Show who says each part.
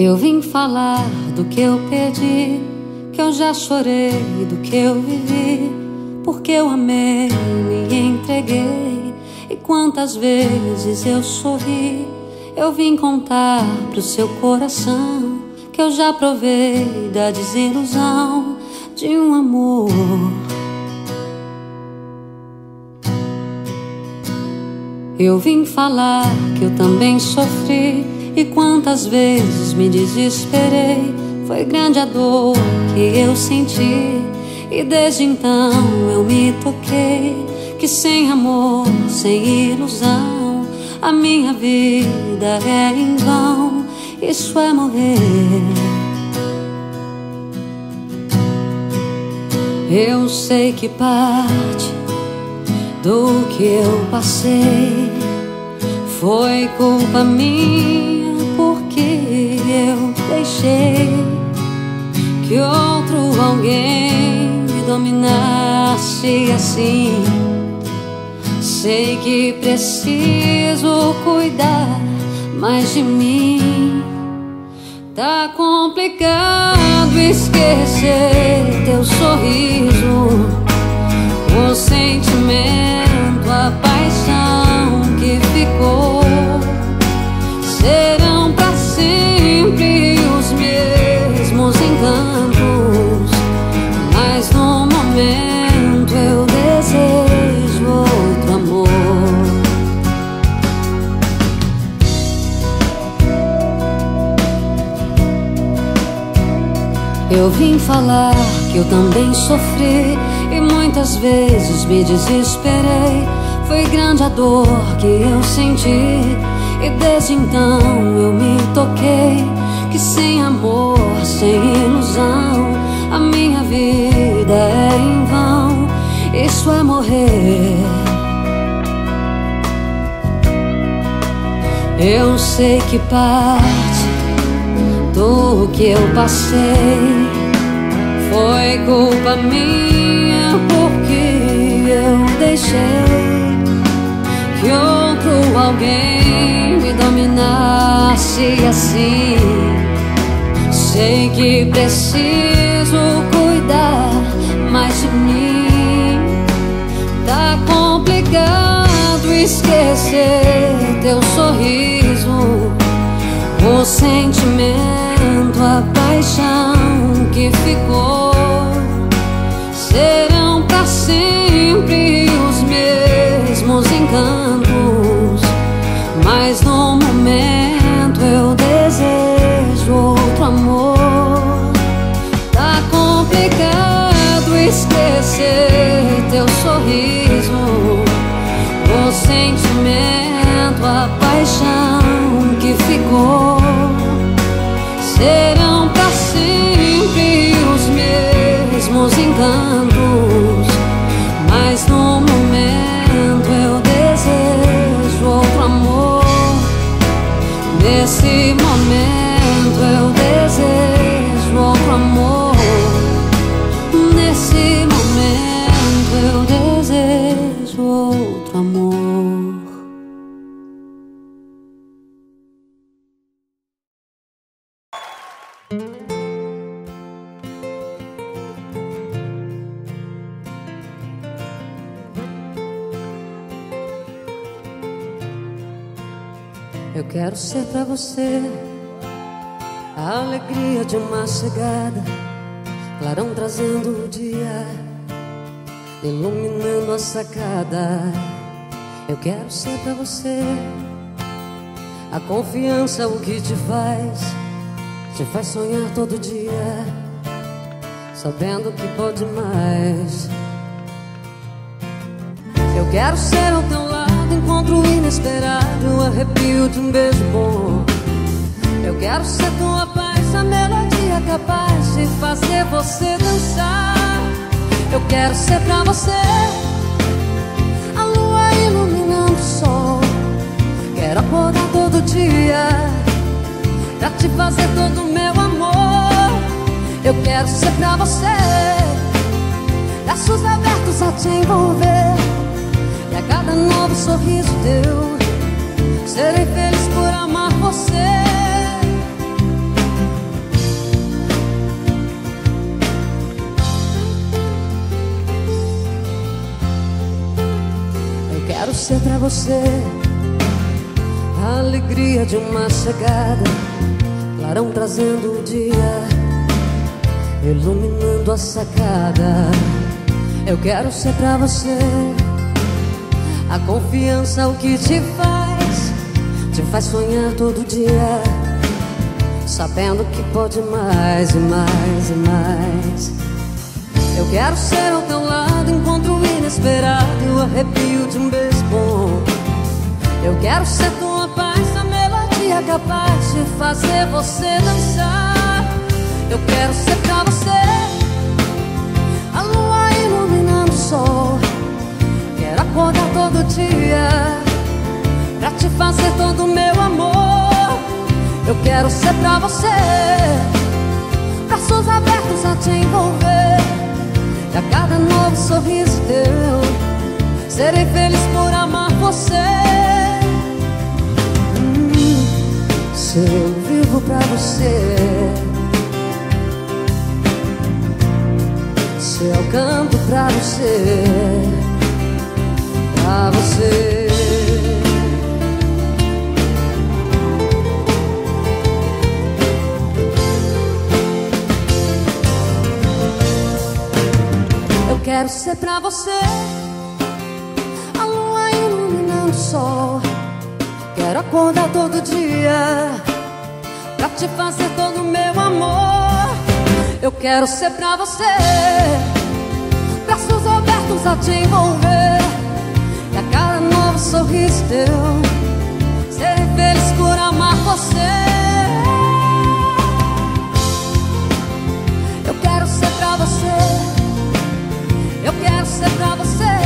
Speaker 1: Eu vim falar do que eu perdi, que eu já chorei, do que eu vivi, porque eu amei, me entreguei. E quantas vezes eu sorri. Eu vim contar pro seu coração que eu já provei da desilusão de um amor. Eu vim falar que eu também sofri, e quantas vezes me desesperei. Foi grande a dor que eu senti, e desde então eu me toquei que sem amor, sem ilusão, a minha vida é em vão. Isso é morrer. Eu sei que parte do que eu passei foi culpa minha, porque eu deixei que outro alguém me dominasse assim. Sei que preciso cuidar mais de mim. Tá complicado esquecer teu sorriso, o sentimento, a paixão que ficou. Serão pra sempre os mesmos encantos, mas no momento eu desejo outro amor. Eu vim falar que eu também sofri, e muitas vezes me desesperei. Foi grande a dor que eu senti, e desde então eu me toquei que sem amor, sem ilusão, a minha vida é em vão. Isso é morrer. Eu sei que parte do que eu passei foi culpa minha, porque eu deixei que outro alguém me dominasse assim. Sei que preciso cuidar mais de mim. Tá complicado esquecer teu sorriso, o sentimento, a paixão que ficou. Serão pra sempre os mesmos encantos, mas no momento eu desejo outro amor. Tá complicado esquecer teu sorriso, o sentimento, a paixão que ficou. Serão pra sempre os mesmos encantos, mas no momento eu desejo outro amor. Nesse momento eu desejo outro amor. Nesse momento eu desejo outro amor. Eu quero ser pra você a alegria de uma chegada, clarão trazendo o dia, iluminando a sacada. Eu quero ser pra você a confiança, o que te faz sonhar todo dia, sabendo que pode mais. Eu quero ser ao teu lado, encontro inesperado, arrepio de um beijo bom. Eu quero ser tua paz, a melodia capaz de fazer você dançar. Eu quero ser pra você a lua iluminando o sol. Quero acordar todo dia pra te fazer todo o meu amor. Eu quero ser pra você braços abertos a te envolver, e a cada novo sorriso teu serei feliz por amar você. ser pra você a alegria de uma chegada, clarão trazendo o dia, iluminando a sacada. Eu quero ser pra você a confiança, o que te faz sonhar todo dia, sabendo que pode mais e mais e mais. Eu quero ser ao teu lado, encontro inesperado e o arrepio de um beijo bom. Eu quero ser tua paz, a melodia capaz de fazer você dançar. Eu quero ser pra você a lua iluminando o sol. Quero acordar todo dia pra te fazer todo o meu amor. Eu quero ser pra você braços abertos a te envolver, e a cada novo sorriso teu serei feliz por amar você. Se eu vivo pra você, se eu canto pra você, pra você. Eu quero ser pra você a lua iluminando o sol. Quero acordar todo dia pra te fazer todo o meu amor. Eu quero ser pra você braços abertos a te envolver, e a cada novo sorriso teu serei feliz por amar você. Eu quero ser pra você, eu quero ser pra você.